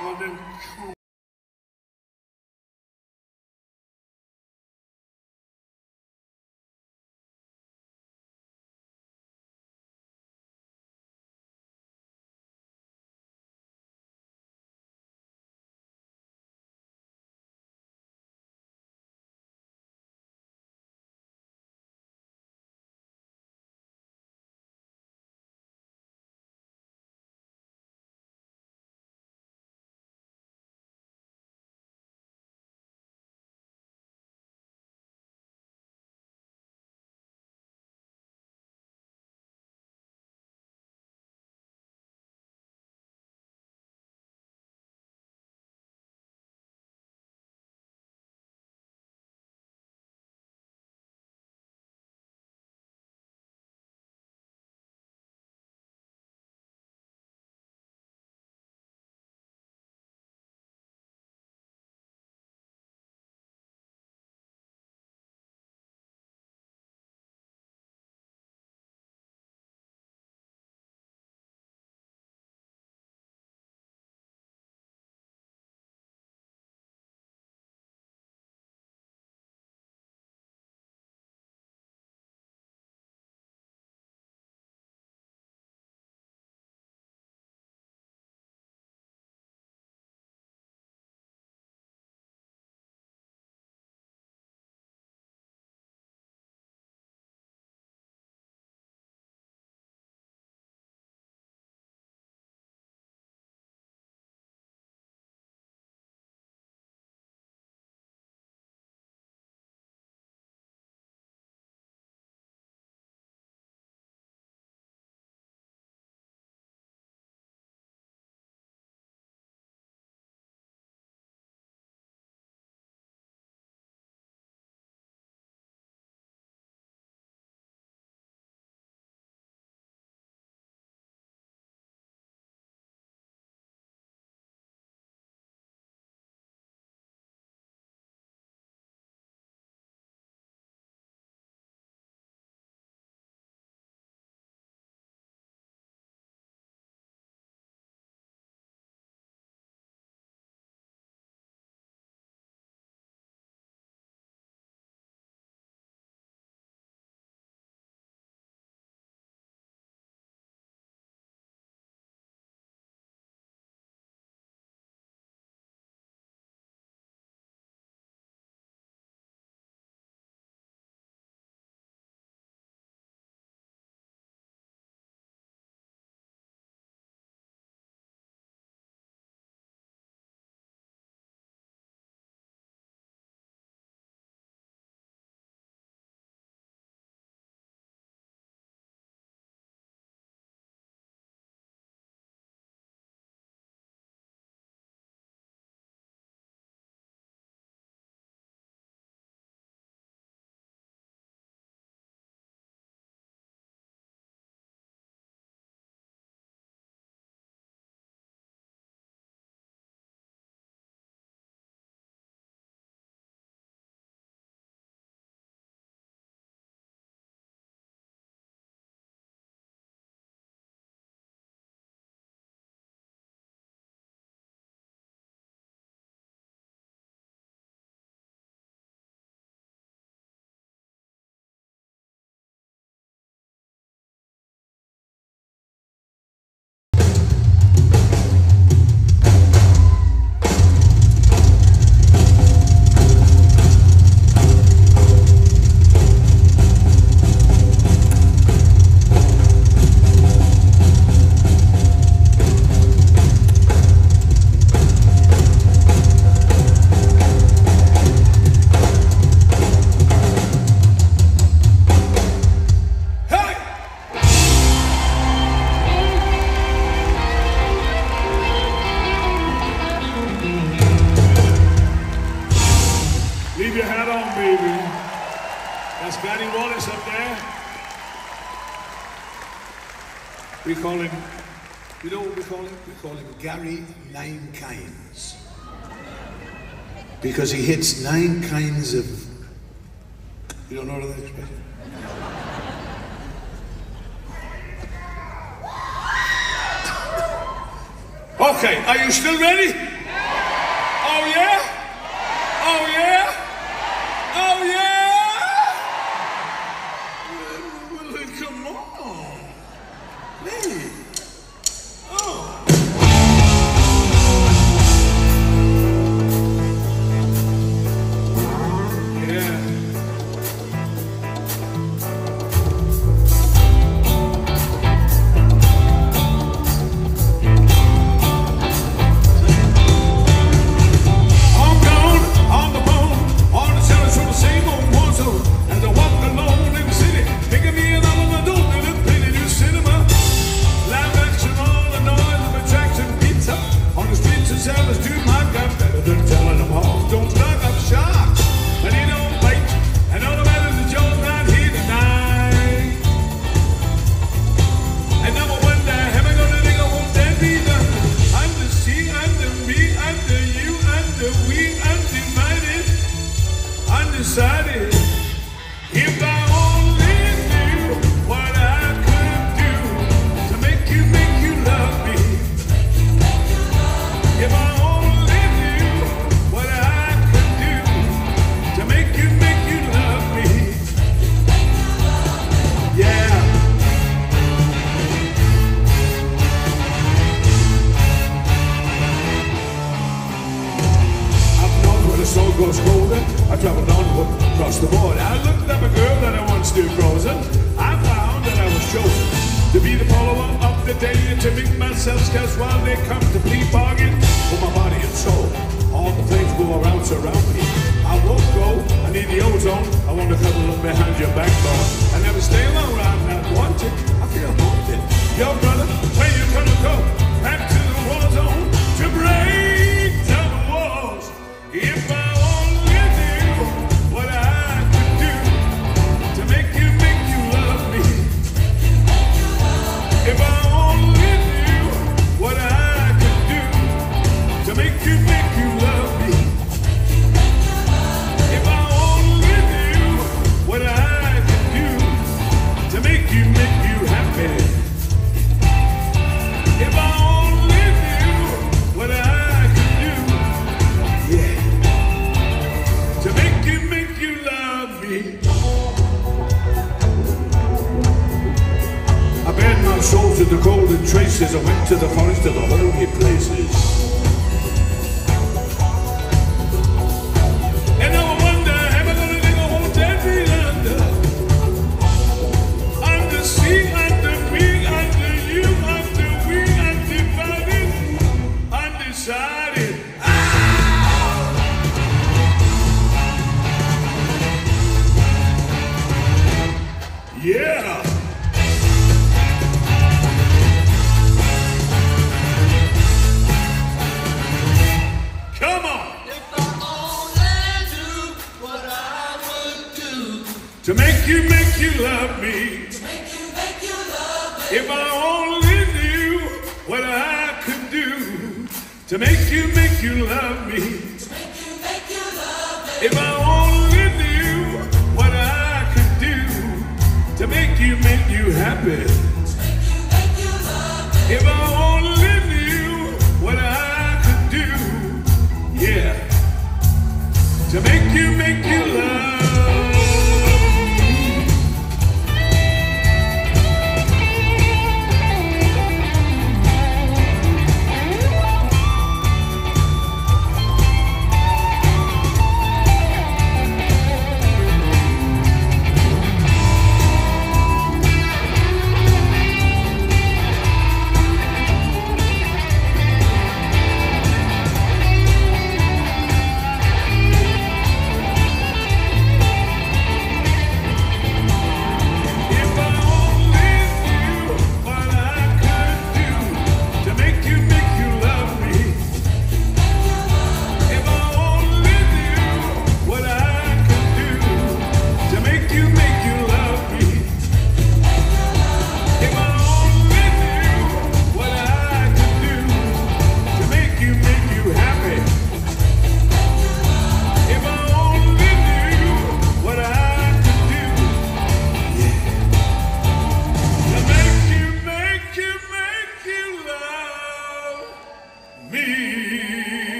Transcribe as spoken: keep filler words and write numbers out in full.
Well, then, we call him, you know what we call him? We call him Gary Nine Kinds. Because he hits nine kinds of, you don't know that expression? Okay, are you still ready? snow goes colder, I traveled onward across the board. I looked up a girl that I once knew frozen. I found that I was chosen to be the follower of the day and to make myself scarce while they come to plea bargain for my body and soul. All the flames go around, surround me. I won't go, I need the ozone. I want to cuddle up behind your backbone. I never stay long where I'm not wanted. I feel haunted. Yo, brother, when you gonna go back to the war zone to break down the walls? If I only knew what I could do to make you, make you love me. If I only knew what I could do to make you, make you love me. If I only knew what I could do to make you, make you happy. If I only knew what I could do, yeah, to make you, make you love me. I bared my soul to the golden traces. I went to the forest of the holy places. And I wonder, am I gonna dig a hole ten feet under? Under sea, under me, under you, under we, undivided, undecided. Yeah! Come on! If I only knew what I would do To make you, make you love me. to make you, make you love me. If I only knew what I could do to make you, make you love me. To make you, make you love me. If I only knew what I could do to make you, make you happy. To make you, make you love me. If I